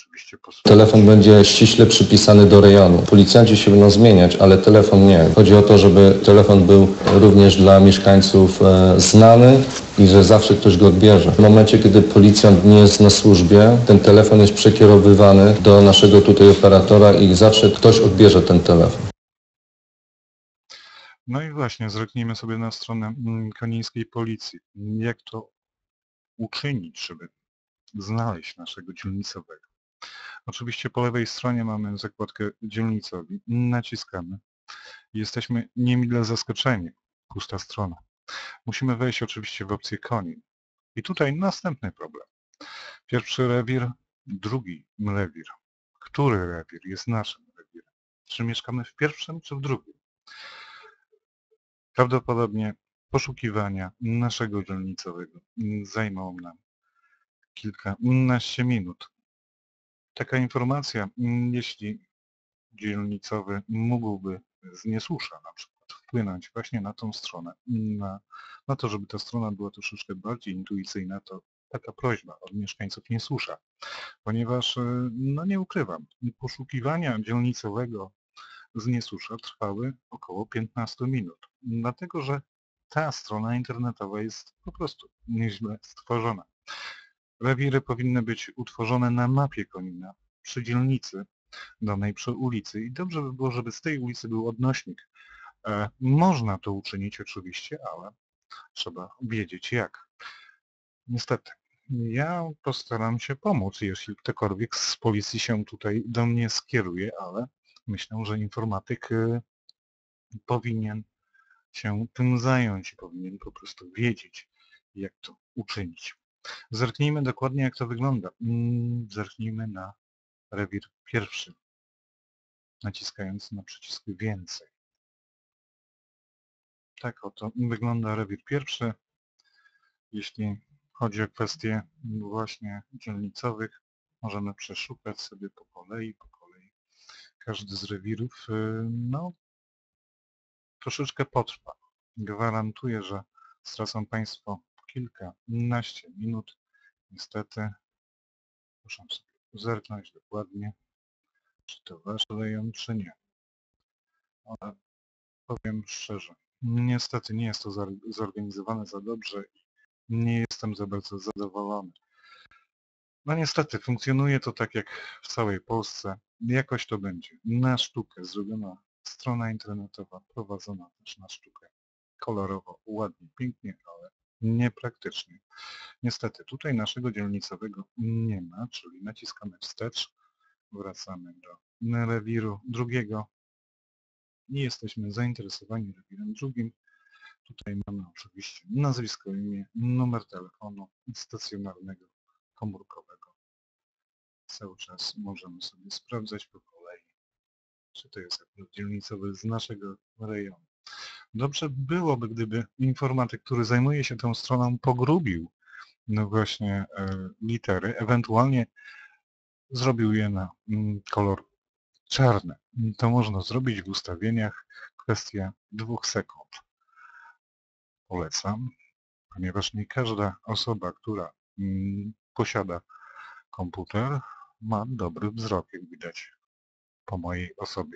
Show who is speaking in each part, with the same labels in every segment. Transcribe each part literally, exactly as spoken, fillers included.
Speaker 1: oczywiście posłuchać.
Speaker 2: Telefon będzie ściśle przypisany do rejonu. Policjanci się będą zmieniać, ale telefon nie. Chodzi o to, żeby telefon był również dla mieszkańców e, znany i że zawsze ktoś go odbierze. W momencie, kiedy policjant nie jest na służbie, ten telefon jest przekierowywany do naszego tutaj operatora i zawsze ktoś odbierze ten telefon.
Speaker 1: No i właśnie, zerknijmy sobie na stronę konińskiej policji. Jak to uczynić, żeby znaleźć naszego dzielnicowego? Oczywiście po lewej stronie mamy zakładkę dzielnicowi. Naciskamy. Jesteśmy niemile zaskoczeni. Pusta strona. Musimy wejść oczywiście w opcję Konin. I tutaj następny problem. Pierwszy rewir, drugi rewir. Który rewir jest naszym rewirem? Czy mieszkamy w pierwszym, czy w drugim? Prawdopodobnie poszukiwania naszego dzielnicowego zajmą nam kilkanaście minut. Taka informacja, jeśli dzielnicowy mógłby z Niesusza na przykład wpłynąć właśnie na tą stronę, na, na to, żeby ta strona była troszeczkę bardziej intuicyjna, to taka prośba od mieszkańców Niesusza, ponieważ, no nie ukrywam, poszukiwania dzielnicowego z Niesusza trwały około piętnaście minut, dlatego że ta strona internetowa jest po prostu nieźle stworzona. Rewiry powinny być utworzone na mapie Konina, przy dzielnicy danej, przy ulicy i dobrze by było, żeby z tej ulicy był odnośnik. E, można to uczynić oczywiście, ale trzeba wiedzieć jak. Niestety, ja postaram się pomóc, jeśli ktokolwiek z policji się tutaj do mnie skieruje, ale myślę, że informatyk y, powinien się tym zająć i powinien po prostu wiedzieć, jak to uczynić. Zerknijmy dokładnie, jak to wygląda. Zerknijmy na rewir pierwszy, naciskając na przycisk więcej. Tak oto wygląda rewir pierwszy. Jeśli chodzi o kwestie właśnie dzielnicowych, możemy przeszukać sobie po kolei, po kolei. Każdy z rewirów, no, troszeczkę potrwa. Gwarantuję, że stracą Państwo kilkanaście minut. Niestety, muszę sobie zerknąć dokładnie, czy to Wasz rejon, czy nie. Ale powiem szczerze, niestety nie jest to zorganizowane za dobrze i nie jestem za bardzo zadowolony. No niestety, funkcjonuje to tak jak w całej Polsce. Jakoś to będzie. Na sztukę zrobiona strona internetowa, prowadzona też na sztukę. Kolorowo, ładnie, pięknie, ale niepraktycznie. Niestety, tutaj naszego dzielnicowego nie ma, czyli naciskamy wstecz, wracamy do rewiru drugiego i jesteśmy zainteresowani rewirem drugim. Tutaj mamy oczywiście nazwisko, imię, numer telefonu stacjonarnego, komórkowego. Cały czas możemy sobie sprawdzać po kolei, czy to jest akurat dzielnicowy z naszego rejonu. Dobrze byłoby, gdyby informatyk, który zajmuje się tą stroną, pogrubił no właśnie e, litery, ewentualnie zrobił je na mm, kolor czarny. To można zrobić w ustawieniach, kwestia dwóch sekund. Polecam, ponieważ nie każda osoba, która mm, posiada komputer, ma dobry wzrok, jak widać po mojej osobie.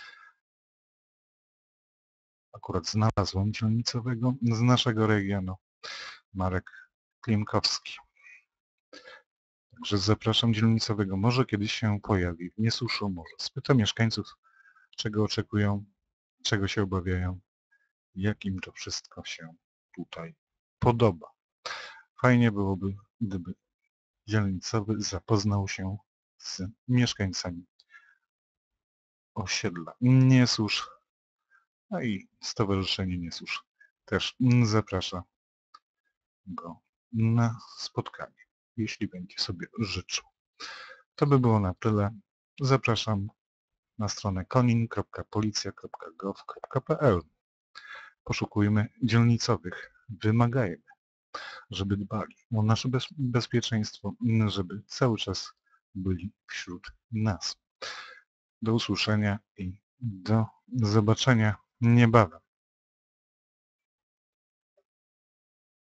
Speaker 1: Akurat znalazłem dzielnicowego z naszego regionu, Marek Klimkowski. Także zapraszam dzielnicowego, może kiedyś się pojawi w Niesuszu, może spyta mieszkańców, czego oczekują, czego się obawiają, jak im to wszystko się tutaj podoba. Fajnie byłoby, gdyby dzielnicowy zapoznał się z mieszkańcami osiedla Niesusz, no i Stowarzyszenie Niesusz też zaprasza go na spotkanie, jeśli będzie sobie życzył. To by było na tyle. Zapraszam na stronę konin kropka policja kropka gov kropka pl. Poszukujmy dzielnicowych, wymagajmy, żeby dbali o nasze bez bezpieczeństwo, żeby cały czas byli wśród nas. Do usłyszenia i do zobaczenia niebawem.